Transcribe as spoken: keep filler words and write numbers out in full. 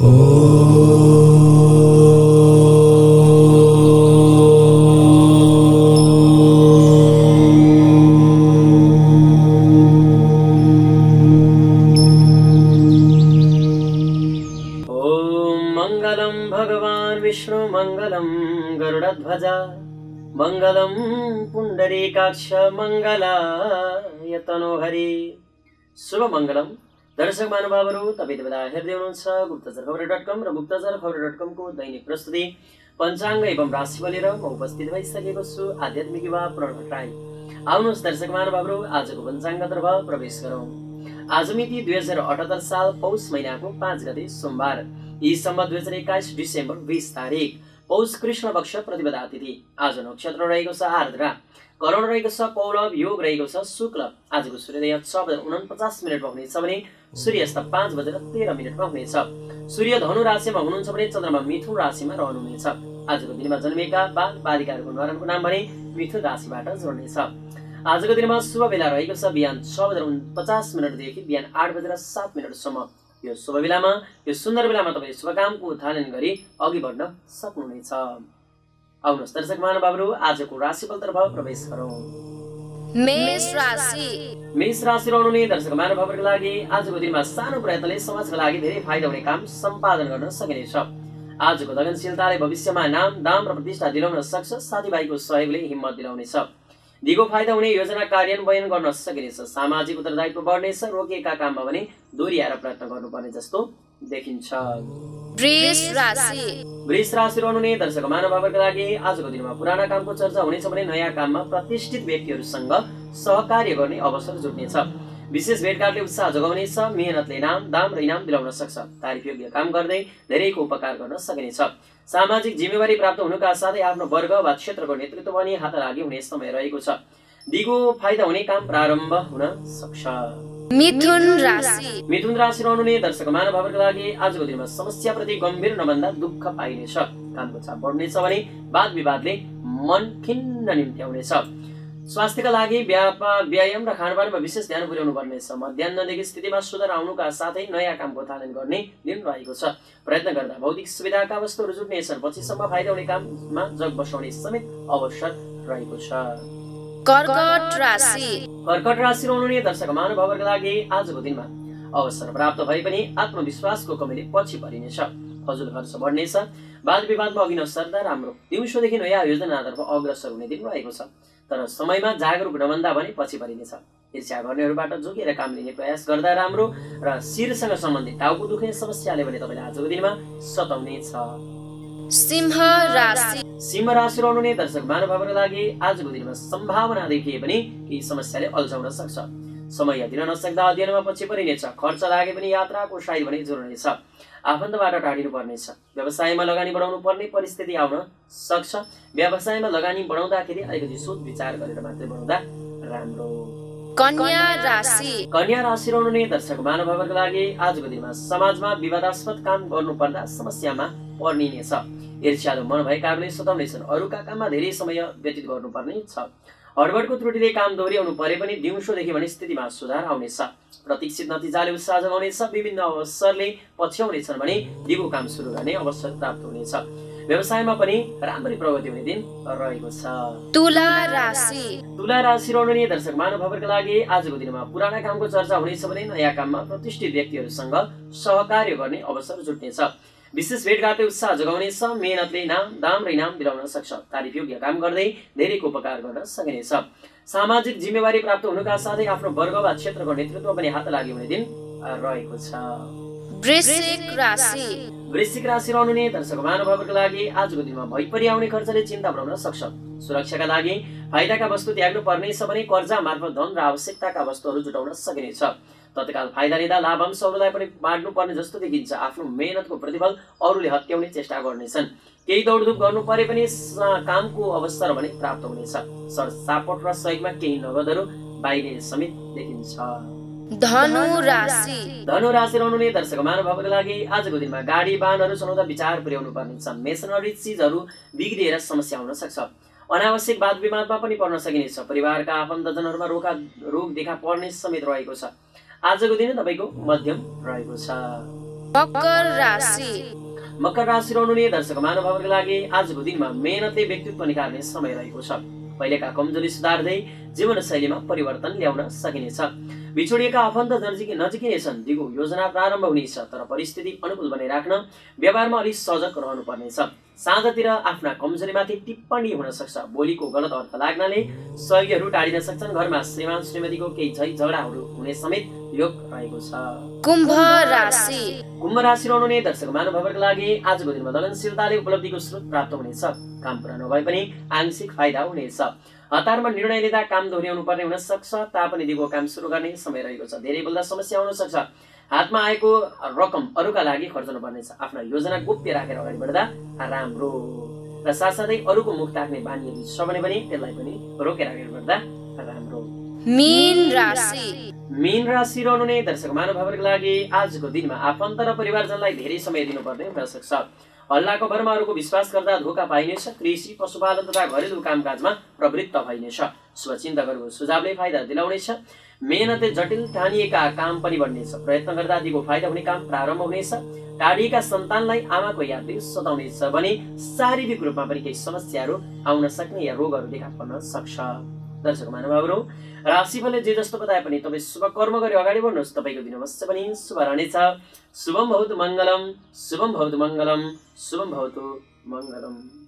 मंगलम पुंडरीकाक्ष मंगलाय तनोहरि। शुभ मंगलम दर्शक महानुभावहरू, तपाईं बेला हेर्दै हुनुहुन्छ गुप्तचर खबर डट कम र गुप्तचर खबर डट कम को दैनिक प्रस्तुति पञ्चाङ्ग एवं राशिफल लिएर म उपस्थित भइसकेको छु। आध्यात्मिक युवा प्रण भट्टराई। आउनुहोस् दर्शक महानुभावहरू, आजको पञ्चाङ्गतर्फ प्रवेश गरौँ। आज मिति दुई हजार अठहत्तर साल पौष महिनाको पाँच गते सोमबार, यी सम्बत दुई हजार एक्काइस डिसेम्बर बीस तारिक, पौष कृष्ण पक्ष प्रतिपदा तिथि। आज नक्षत्र रहेको छ आर्द्रा, करण रहेको छ पौरव, योग रहेको छ शुक्ल। आजको सूर्योदय छ बजेर उनपचास मिनटमा हुनेछ भने सूर्यास्त पाँच बजेर तेह्र मिनटमा हुनेछ। सूर्य धनु राशिमा हुनुहुन्छ भने चन्द्रमा मिथुन राशिमा रहनुहुनेछ। आजको दिनमा जन्मेका बाल बालिकाहरूको न्वारानको नाम भने मिथुन राशिबाट जोड्नेछ। आजको दिनमा शुभ बेला रहेको छ बिहान छ बजेर उनपचास मिनटदेखि बिहान आठ बजेर सात मिनटसम्म। यो शुभ बेलामा, यो सुन्दर बेलामा तपाईले शुभ कामको उत्थान गरी अघि बढ्न सक्नुहुनेछ। आउनुहोस् दर्शक महानुभावहरू, आजको राशिफलतर्फ प्रवेश गरौँ। मेष राशि। मेष राशि रहनुहुने दर्शक महानुभावहरूको लागि आजको दिनमा सानो प्रयत्नले समाजका लागि धेरै फाइदा हुने काम सम्पादन गर्न सकिनेछ। आजको लगनशीलताले भविष्यमा नाम, दाम र प्रतिष्ठा दिलाउन सक्छ। साथीभाइको सहयोगले हिम्मत दिलाउनेछ। दिगो फाइदा हुने योजना कार्यान्वयन गर्न सकिनेछ। सामाजिक उत्तरदायित्व बढ्नेछ। रोकिएका काममा भने दोहोर्याएर प्रयत्न गर्नुपर्ने जस्तो देखिन्छ। वृष राशि। वृष राशि रहनुहुने दर्शक महानुभावहरूको लागि आजको दिनमा पुराना कामको चर्चा हुनेछ भने नयाँ काममा प्रतिष्ठित व्यक्तिहरूसँग सहकार्य गर्ने अवसर जुट्नेछ। विशेष भेटघाटले उत्साह जोगाउनेछ। मेहनतले नाम, दाम र इनाम दिलाउन सक्छ। तारिफयोग्य काम गर्दै धेरैको उपकार गर्न सकिनेछ। सामाजिक जिम्मेवारी प्राप्त हुनुका साथै आफ्नो वर्ग वा क्षेत्रको नेतृत्व पनि हात लागि हुने समय रहेको छ। दिगो फाइदा हुने काम प्रारम्भ हुन सक्छ। मिथुन राशि। मिथुन राशि रहनुहुने दर्शक महानुभावहरूको लागि आजको दिनमा समस्याप्रति गम्भीर नभन्दा दुःख पाइनेछ। कामको चाप बढ्नेछ भने वाद विवादले मन खिन्न निम्त्याउनेछ। स्वास्थ्यका लागि व्यायाम र खानपानमा विशेष ध्यान पुर्याउनु पर्नेछ। मध्याह्नदेखि स्थितिमा सुधार आउनुका साथै नयाँ कामको थालन गर्ने दिन रहेको छ। प्रयत्न गर्दा भौतिक सुविधाका वस्तुहरू जुट्नेछन्। पछिसम्म फाइदा हुने काममा जग बसाउने समेत अवसर रहेको छ। कर्कट राशि। कर्कट राशि रहनुहुने दर्शक महानुभावहरूको लागि आजको दिनमा अवसर प्राप्त भए पनि आत्मविश्वासको कमीले पछि परिनेछ। फजुल खर्च बढ्नेछ। वाद विवादमा अघि नसर्दा राम्रो। दिउँसोदेखि नयाँ योजनातर्फ अग्रसर हुने दिन रहेको छ, तर समयमा जागरुक नभन्दा भने पछि परिनेछ। ईर्ष्या गर्नेहरूबाट जोगिएर काम लिने प्रयास गर्दा राम्रो र शिरसँग सम्बन्धित टाउको दुख्ने समस्याले भने तपाईलाई आजको दिनमा सताउनेछ। सिंह राशि। सिंह राशि रहनुहुने दर्शक महानुभावहरूको लागि आजको दिनमा सम्भावना देखिए पनि केही समस्याले अल्झाउन सक्छ। समय दिन नसक्दा अध्ययनमा पछि परिनेछ। खर्च लागे पनि यात्राको सायद भने जोड्नेछ। आफन्तबाट टाढिनु पर्नेछ। व्यवसायमा लगानी बढाउनु पर्ने परिस्थिति आउन सक्छ। व्यवसायमा लगानी बढाउँदाखेरि अलिकति सोच विचार गरेर मात्रै बढाउँदा राम्रो। कन्या राशि। कन्या राशि रहनुहुने दर्शक महानुभावहरूको लागि आजको दिनमा समाजमा विवादास्पद काम गर्नुपर्दा समस्यामा पर्निनेछ। ईर्ष्यालु मन भएकाहरूले सताउनेछन्। अरूका काममा धेरै समय व्यतीत गर्नुपर्ने छ। हडबडको त्रुटिले काम दोहोर्याउनु परे पनि दिउँसोदेखि भने स्थितिमा सुधार आउनेछ। प्रतीक्षित नतिजाले उत्साह जगाउनेछ। विभिन्न अवसरले पछ्याउनेछन् भने दिगो काम सुरु गर्ने अवसर प्राप्त हुनेछ। व्यवसायमा पनि राम्ररी प्रगति हुने दिन रहेको छ। तुला राशि। तुला राशि रहनुहुने दर्शक महानुभावहरूको लागि आजको दिनमा पुराना कामको चर्चा हुनेछ भने नयाँ काममा प्रतिष्ठित व्यक्तिहरूसँग सहकार्य गर्ने अवसर जुट्नेछ। विशेष भेटघाटले उत्साह जोगाउनेछ। मेहनतले नाम, दाम र इनाम दिलाउन सक्छ। तारिफयोग्य काम गर्दै धेरैको उपकार गर्न सकिनेछ। सामाजिक जिम्मेवारी प्राप्त हुनुका साथै आफ्नो वर्ग वा क्षेत्रको नेतृत्व पनि हात लागि हुने दिन रहेको छ। वृश्चिक राशि। वृश्चिक राशि रहनुहुने दर्शक महानुभावहरूको लागि आजको दिनमा भइपरि आउने खर्चले चिन्ता बढाउन सक्छ। सुरक्षाका लागि फाइदाका वस्तु त्याग्नु पर्नेछ भने कर्जा मार्फत धन र आवश्यकताका वस्तुहरू जुटाउन सकिनेछ। तत्काल फाइदा लिँदा लाभांश अरूलाई पनि बाँड्नु पर्ने जस्तो देखिन्छ। आफ्नो मेहनतको प्रतिफल अरूले हत्याउने चेष्टा गर्नेछन्। केही दौडधुप गर्नु परे पनि कामको अवसर भने प्राप्त हुनेछ। सरसापट र सहयोगमा केही नगदहरू बाहिर समेत देखिन्छ। धनु राशि। धनु राशि रहनुहुने दर्शक महानुभावको लागि आजको दिनमा गाडी वाहनहरू चलाउँदा विचार पुर्याउनु पर्नेछ। मेसनरी चिजहरू बिग्रिएर समस्या हुन सक्छ। अनावश्यक वाद विवादमा पनि पर्न सकिनेछ। परिवारका आफन्तजनहरूमा रोका रोग देखा पर्ने समेत रहेको छ। आजको दिन तपाईको मध्यम रहेको छ। मकर राशि मकर राशि रहनुहुने दर्शक महानुभावहरूको लागि आजको दिनमा मेहनतले व्यक्तित्व निखार्ने समय रहेको छ। पहिलेका कमजोरी सुधार्दै जीवनशैलीमा परिवर्तन ल्याउन सकिनेछ। बिछोडिएका आफन्त नजिकै नजिकिनेछन्। दिगो योजना प्रारम्भ हुनेछ, तर परिस्थिति अनुकूल बनाइराख्न व्यवहारमा अलिक सजग रहनुपर्नेछ। साँझतिर आफ्ना कमजोरीमाथि टिप्पणी हुन सक्छ। बोलीको गलत अर्थ लाग्नाले सहयोगीहरू टाढिन सक्छन्। घरमा श्रीमान श्रीमतीको केही झै झगडाहरू हुने समेत योग रहेको छ। कुम्भ राशि कुम्भ राशि रहनुहुने दर्शक महानुभावहरूको लागि आजको दिनमा दलनशीलताले उपलब्धिको स्रोत प्राप्त हुनेछ। काम पुरा नभए पनि आंशिक फाइदा हुनेछ। हतारमा निर्णय लिँदा काम दोहोऱ्याउनु पर्ने हुन सक्छ। तापनि दिगो काम सुरु गर्ने समय रहेको छ। धेरै बोल्दा समस्या आउन सक्छ। हातमा आएको रकम अरूका लागि खर्चनु पर्नेछ। आफ्ना योजना गोप्य राखेर अगाडि बढ्दा राम्रो र साथसाथै अरूको मुख ताक्ने बानी यदि छ भने पनि त्यसलाई पनि रोकेर अगाडि बढ्दा राम्रो। मीन राशि मीन राशि रहनुहुने दर्शक महानुभावहरूको लागि आजको दिनमा आफन्त र परिवारजनलाई धेरै समय दिनुपर्ने हुन सक्छ। हल्लाको भरमा अरूको विश्वास गर्दा धोका पाइनेछ। कृषि पशुपालन तथा घरेलु कामकाजमा प्रवृत्त भइनेछ। शुभचिन्तकहरूको सुझावले फाइदा दिलाउनेछ। मेहनतले जटिल ठानिएका काम पनि बढ्नेछ। प्रयत्न गर्दा दिगो फाइदा हुने काम प्रारम्भ हुनेछ। टाढिएका सन्तानलाई आमाको यादले सताउनेछ भने शारीरिक रूपमा पनि केही समस्याहरू आउन सक्ने या रोगहरू देखा पर्न सक्छ। दर्शक महानुभावहरू, राशिफलले जे जस्तो बताए पनि तपाईँ शुभ कर्म गरी अगाडि बढ्नुहोस्। तपाईँको दिन अवश्य पनि शुभ रहनेछ। शुभम भवतु मङ्गलम, शुभम भवतु मङ्गलम, शुभम भवतु मङ्गलम।